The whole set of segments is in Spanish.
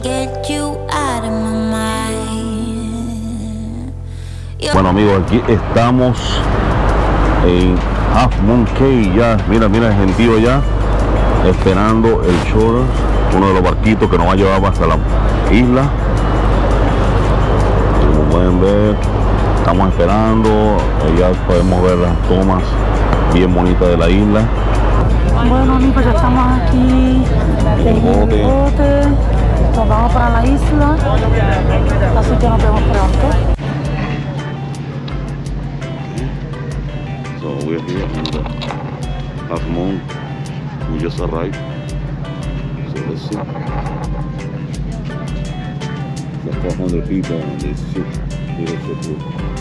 Bueno amigos, aquí estamos en Half Moon Cay ya. Mira el gentío ya esperando el shore, uno de los barquitos que nos va a llevar hasta la isla. Como pueden ver, estamos esperando. Ya podemos ver las tomas bien bonitas de la isla. Bueno amigos, ya estamos aquí en el bote. Nos vamos para la isla, así que nos vemos pronto. So we're here on the Half Moon. We just arrived. So let's see. There's 400 people on this ship. Little ship.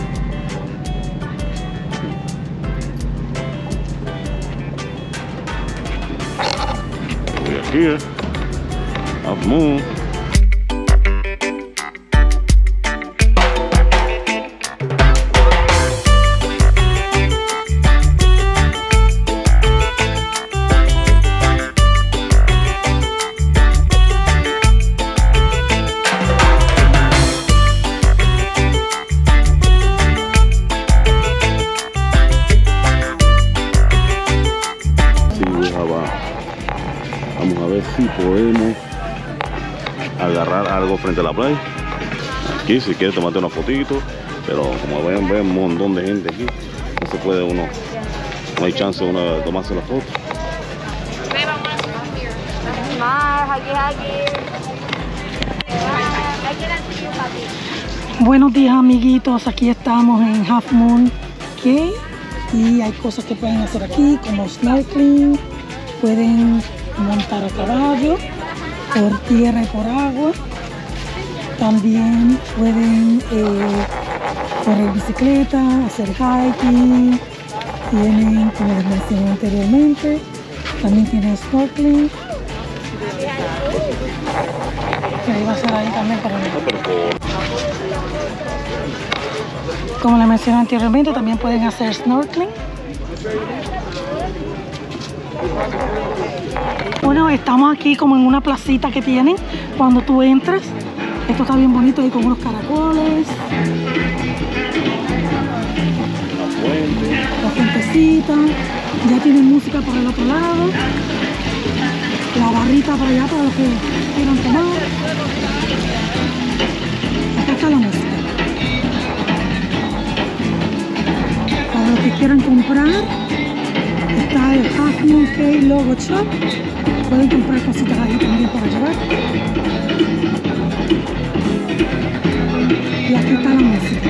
We're here. Half Moon. Vamos a ver si podemos agarrar algo frente a la playa. Aquí si quieres tomarte una fotito, pero como ven un montón de gente aquí, no se puede uno, no hay chance uno de tomarse la foto. Buenos días amiguitos, aquí estamos en Half Moon Cay y hay cosas que pueden hacer aquí como snorkeling, pueden montar a caballo por tierra y por agua, también pueden correr bicicleta, hacer hiking, tienen, como les mencioné anteriormente, también tienen snorkeling, que ahí va a ser ahí también para mí. Como les mencioné anteriormente, también pueden hacer snorkeling. Bueno, estamos aquí como en una placita que tienen cuando tú entras. Esto está bien bonito ahí con unos caracoles. La fuentecita. Ya tienen música por el otro lado. La barrita para allá para los que quieran tomar. Acá está la música. Para los que quieran comprar, está el Half Moon Cay Logo Shop. Pueden comprar cositas ahí también para llevar. Y aquí está la música.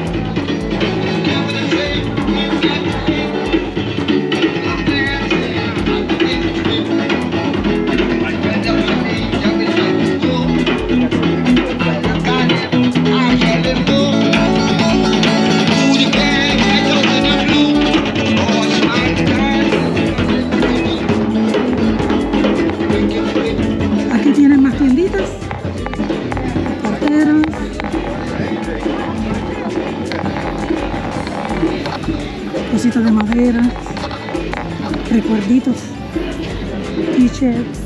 Cositas de madera, recuerditos, t-shirts.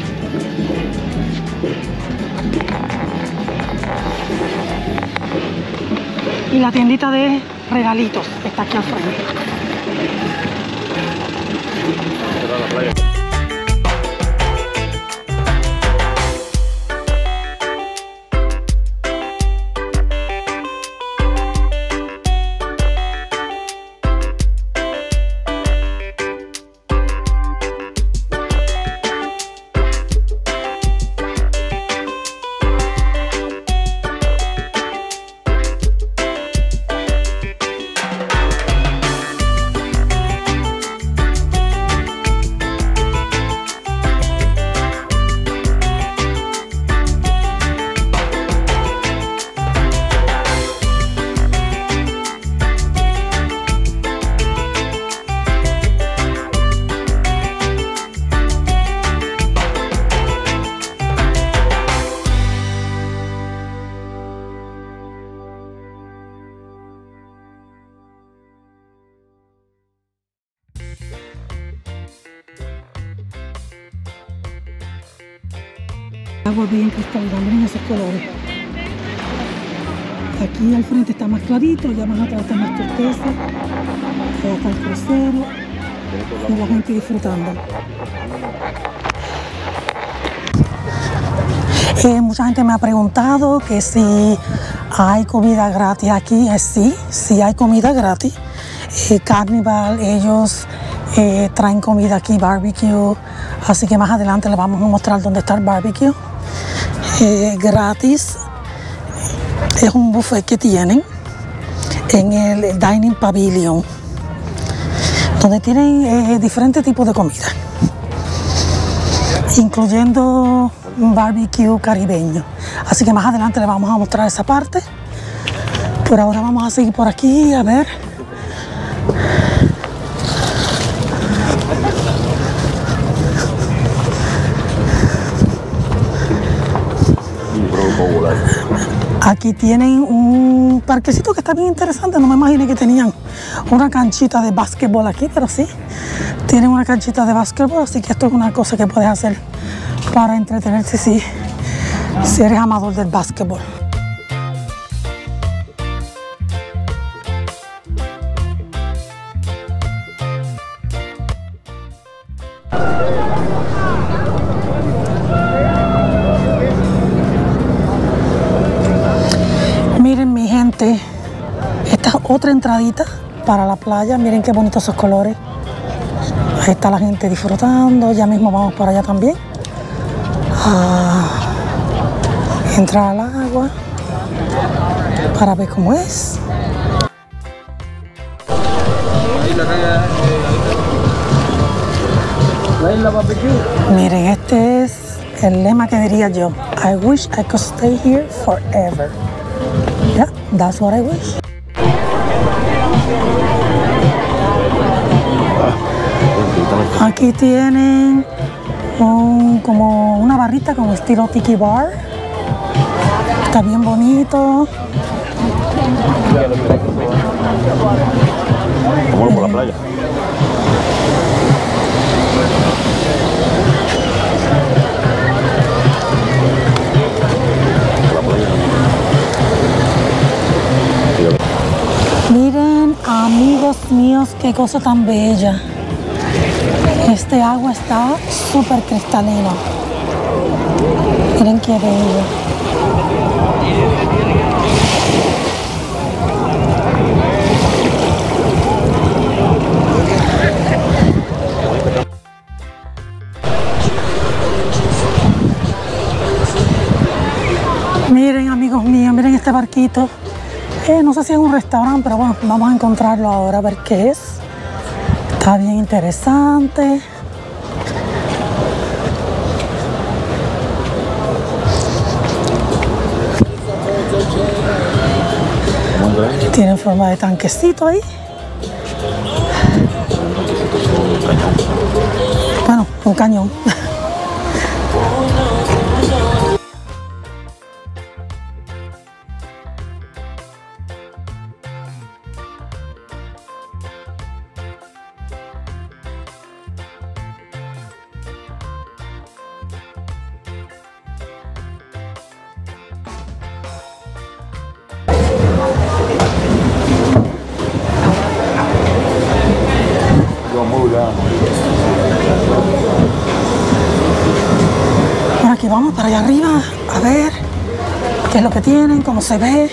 Y la tiendita de regalitos que está aquí al frente. Agua bien cristalina, miren esos colores. Aquí al frente está más clarito, ya más atrás está más turquesa. Allá está el crucero y la gente disfrutando. Mucha gente me ha preguntado que si hay comida gratis aquí. Sí hay comida gratis. Carnival, ellos traen comida aquí, barbecue, así que más adelante les vamos a mostrar dónde está el barbecue. Gratis. Es un buffet que tienen en el Dining Pavilion, donde tienen diferentes tipos de comida, incluyendo un barbecue caribeño. Así que más adelante les vamos a mostrar esa parte. Por ahora vamos a seguir por aquí a ver. Aquí tienen un parquecito que está bien interesante. No me imaginé que tenían una canchita de básquetbol aquí, pero sí, tienen una canchita de básquetbol, así que esto es una cosa que puedes hacer para entretenerte si eres amador del básquetbol. Miren mi gente, esta es otra entradita para la playa. Miren qué bonitos esos colores. Ahí está la gente disfrutando. Ya mismo vamos por allá también a entrar al agua para ver cómo es. Miren, este es el lema que diría yo. I wish I could stay here forever. Yeah, that's what I wish. Aquí tienen como una barrita como estilo tiki bar. Está bien bonito. Vamos por la playa. Miren, amigos míos, qué cosa tan bella. Este agua está súper cristalina. Miren qué bello. Miren, amigos míos, miren este barquito. No sé si es un restaurante, pero bueno, vamos a encontrarlo ahora a ver qué es. Está bien interesante. Tiene forma de tanquecito ahí. Bueno, un cañón. Por aquí vamos para allá arriba a ver qué es lo que tienen, cómo se ve.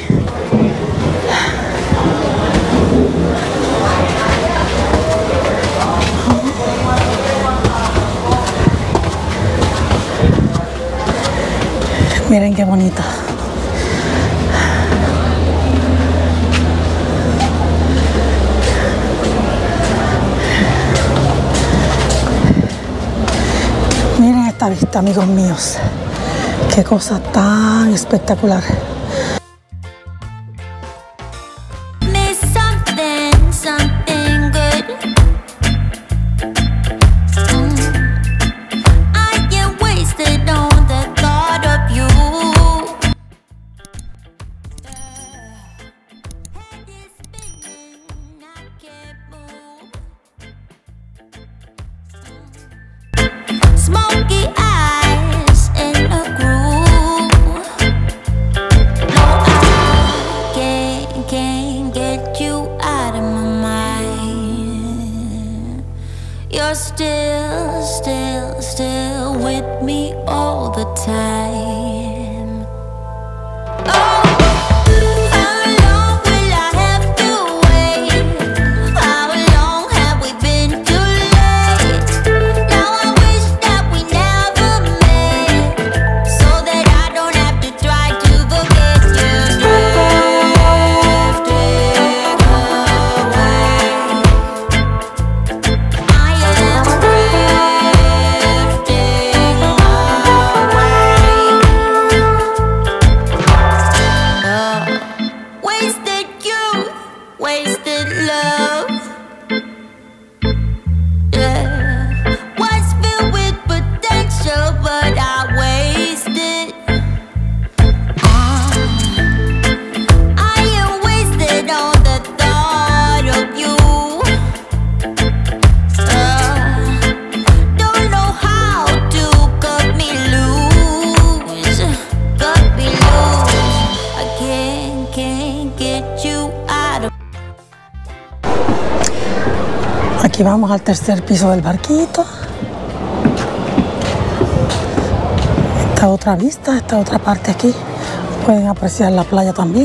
Miren qué bonita. Miren esta vista, amigos míos. Qué cosa tan espectacular. Smoky eyes in a groove. time. Oh, how long will I have to wait? How long have we been too late? Now I wish that we never met, so that I don't have to try to forget you. Drifting away, I am drifting away. Wasted youth, wasted love. Yeah. Was filled with potential, but I wasted. I am wasted on the thought of you. Don't know how to cut me loose, cut me loose. I can't get you out of. Aquí vamos al tercer piso del barquito. Esta otra vista, esta otra parte aquí. Pueden apreciar la playa también.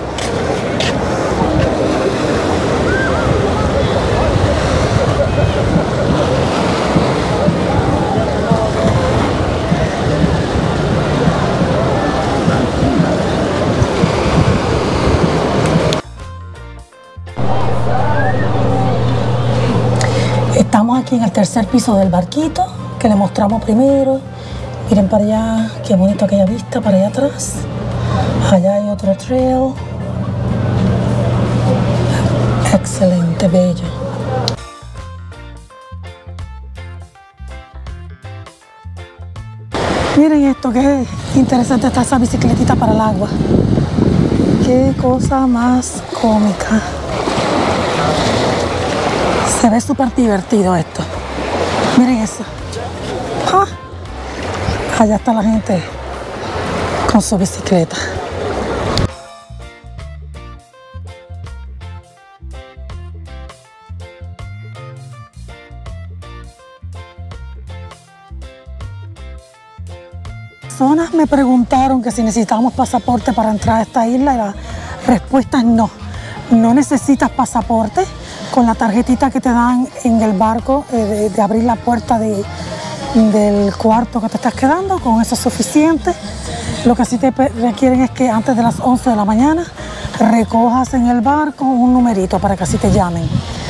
Estamos aquí en el tercer piso del barquito que le mostramos primero. Miren para allá, qué bonito aquella vista para allá atrás. Allá hay otro trail. Excelente, bello. Miren esto, qué interesante está esa bicicletita para el agua. Qué cosa más cómica. Se ve súper divertido esto. Miren eso. ¡Ah! Allá está la gente con su bicicleta. Personas me preguntaron que si necesitábamos pasaporte para entrar a esta isla y la respuesta es no. No necesitas pasaporte. Con la tarjetita que te dan en el barco de abrir la puerta del cuarto que te estás quedando, con eso es suficiente. Lo que sí te requieren es que antes de las 11 de la mañana recojas en el barco un numerito para que así te llamen.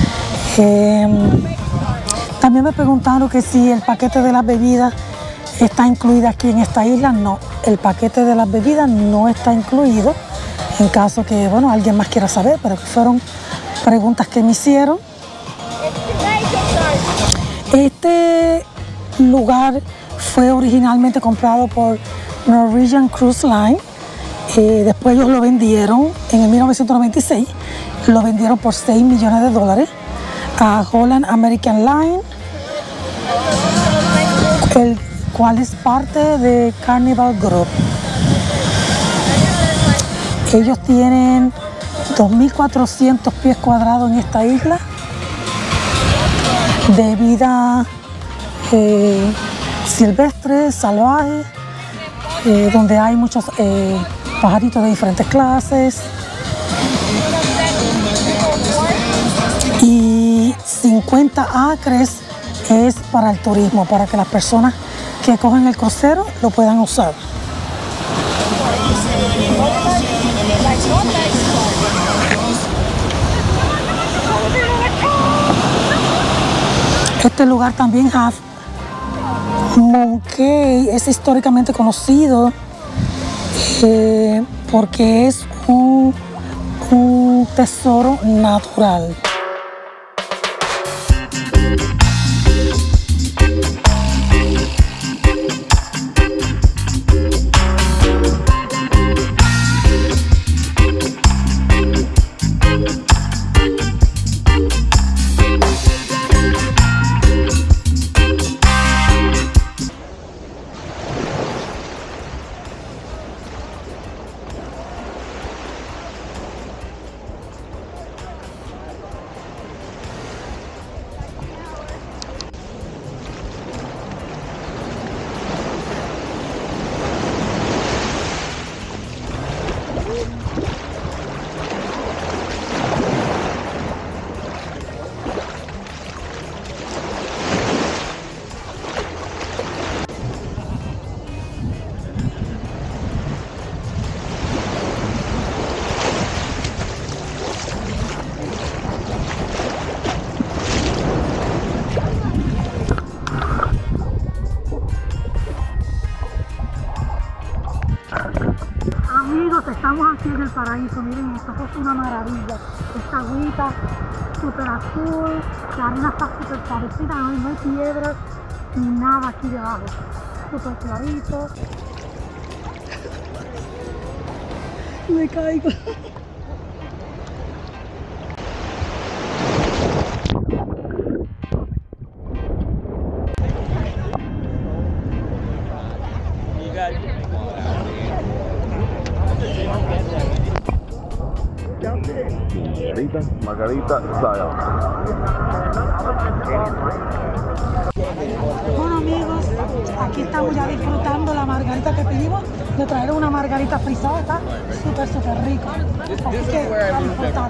También me preguntaron que si el paquete de las bebidas está incluido aquí en esta isla. No, el paquete de las bebidas no está incluido, en caso que, bueno, alguien más quiera saber, pero que fueron preguntas que me hicieron. Este lugar fue originalmente comprado por Norwegian Cruise Line. Después ellos lo vendieron en el 1996. Lo vendieron por $6 millones a Holland American Line, el cual es parte de Carnival Group. Ellos tienen 2.400 pies cuadrados en esta isla de vida silvestre, salvaje, donde hay muchos pajaritos de diferentes clases, y 50 acres es para el turismo, para que las personas que cogen el crucero lo puedan usar. Este lugar también, Half Moon Cay, es históricamente conocido porque es un tesoro natural. Amigos, estamos aquí en el paraíso. Miren, esto es una maravilla. Esta agüita súper azul, la arena está súper parecida, no hay piedras ni nada aquí debajo. Súper clarito. Me caigo. Margarita style. Bueno amigos, aquí estamos ya disfrutando la margarita que pedimos. Me trajeron una margarita frisada, está súper rico. Así que a disfrutar.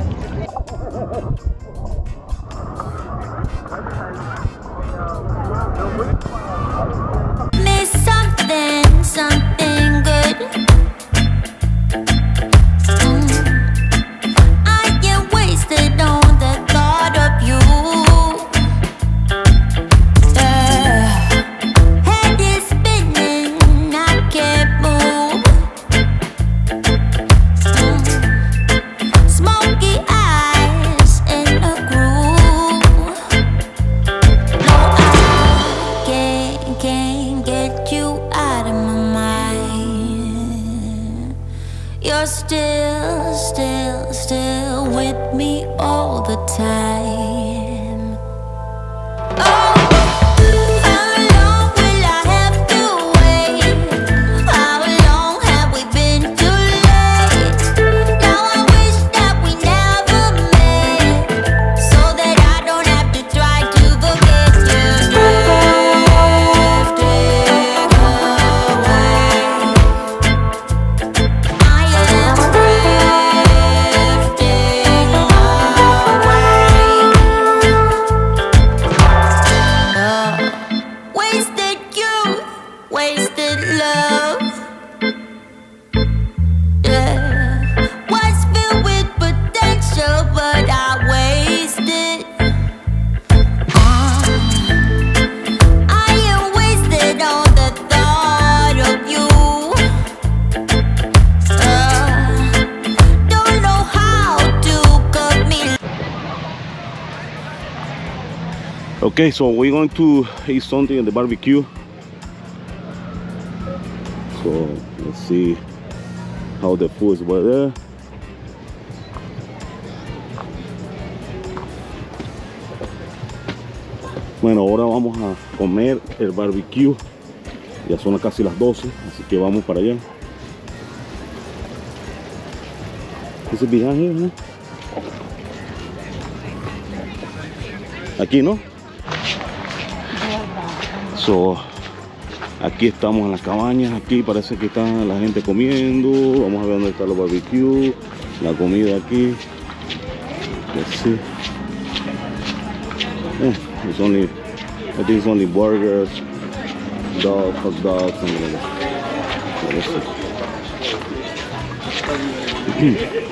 Miss something good. I get wasted on the thought of you. Head is spinning, I can't move. Smoky eyes in a groove. No, I can't get you out of my mind. You're still with me all the time. Oh, how long will I have to wait? How long have we been too late? Now I wish that we never met, so that I don't have to try to forget you. Drifting away, I am drifting away. Wasted youth, wasted love. Yeah. Was filled with potential, but I wasted. I am wasted on the thought of you. Don't know how to cut me. Okay, so we're going to eat something in the barbecue. So let's see how the food is over there. Bueno, ahora vamos a comer el barbecue. Ya son casi las 12, así que vamos para allá. Is it behind here, ¿no? Aquí, ¿no? So, aquí estamos en las cabañas. Aquí parece que está la gente comiendo. Vamos a ver dónde está el barbecue, la comida aquí. Let's see. It's only, I think it's only burgers, dogs, hot dogs, something like that. So let's see.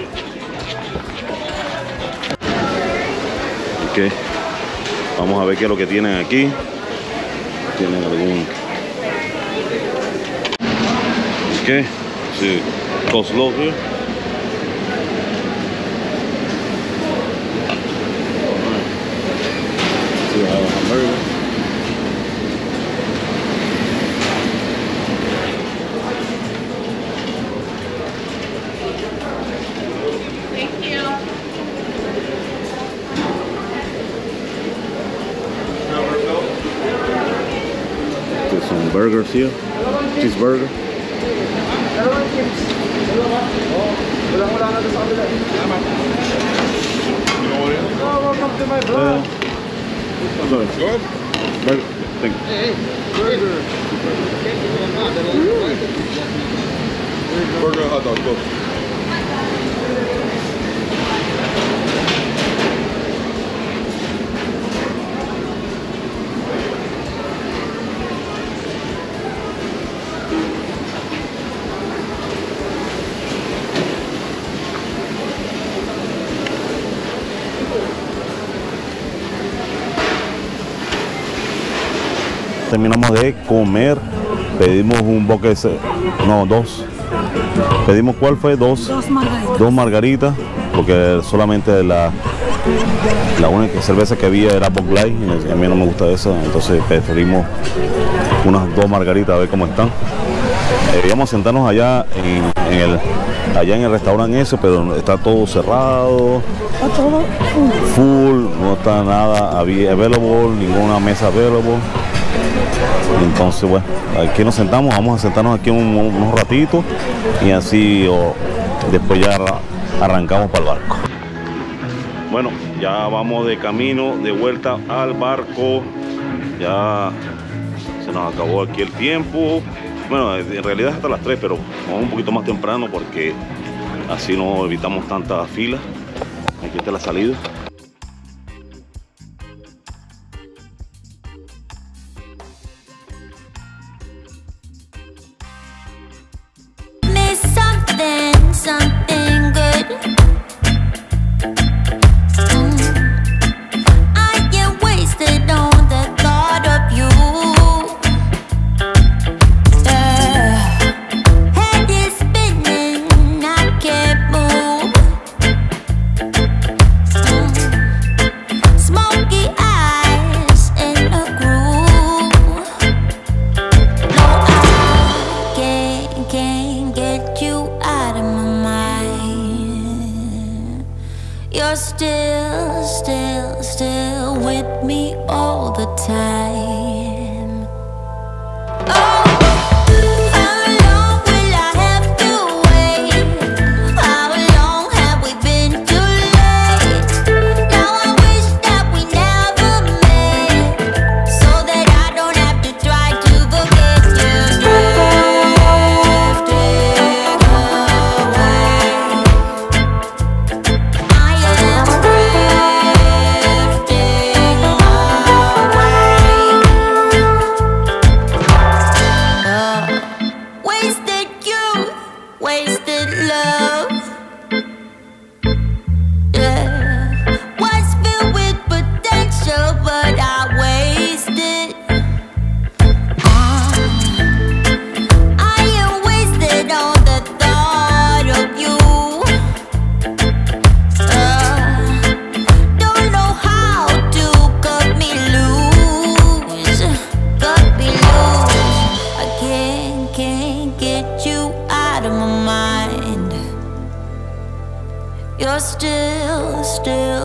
Okay. Vamos a ver qué es lo que tienen aquí. Tienen algún. Okay. Sí. Coleslaw here. See, I have a hamburger. There's some burgers here. Cheeseburger. Welcome to my vlog. Sorry. Good. Burger. Thank you. Hey, burger. Burger, hot dog, go. Terminamos de comer pedimos un bucket, no, dos. Pedimos, ¿cuál fue? Dos margaritas, porque solamente la única cerveza que había era Bud Light, y a mí no me gusta esa, entonces preferimos unas 2 margaritas a ver cómo están. Íbamos a sentarnos allá en el restaurante ese, pero está todo cerrado, Está todo full, no está nada available, ninguna mesa available. Entonces, bueno, aquí nos sentamos, vamos a sentarnos aquí unos ratitos y así después ya arrancamos para el barco. Bueno, ya vamos de camino, de vuelta al barco. Ya se nos acabó aquí el tiempo. Bueno, en realidad es hasta las 3, pero vamos un poquito más temprano porque así no evitamos tanta fila. Aquí está la salida. Me something good. I get wasted on the thought of you. Head is spinning, I can't move. Smoky eyes in a groove. No, I can't get you out of my mind. You're still with me all the time. Oh, how long will I have to wait? How long have we been too late? Now I wish that we never met, so that I don't have to try to forget you. Drifting away, I am drifting away. Wasted youth, wasted love. Yeah. Was filled with potential, but I wasted. I am wasted on the thought of you. Don't know how to cut me loose, cut me loose. I can't get you out of my mind. You're still